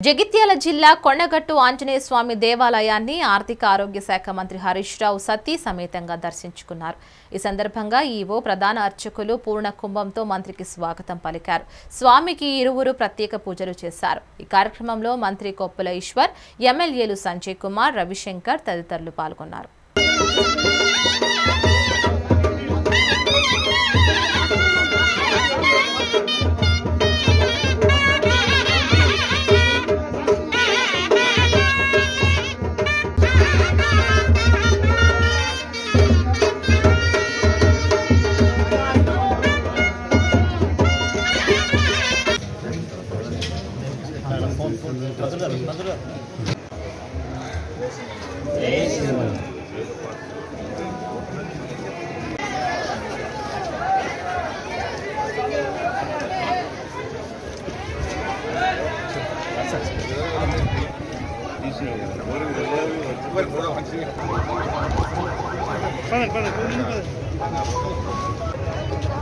జగిత్యాల జిల్లా కొండగట్టు ఆంజనేయ స్వామి దేవాలయాన్ని ఆర్థిక ఆరోగ్య శాఖ మంత్రి హరీష్ రావు సతీ సమేతంగా దర్శించుకున్నారు। ఈ సందర్భంగా ఈవో ప్రధాన అర్చకులు పూర్ణ కుంభంతో మంత్రికి స్వాగతం పలికారు। స్వామికి ఇరువురు ప్రత్యేక పూజలు చేశారు। ఈ కార్యక్రమంలో మంత్రి కొప్పుల ఈశ్వర్, ఎమ్మెల్యేలు సంజయ్ కుమార్, రవిశంకర్ తదితరులు పాల్గొన్నారు। Para.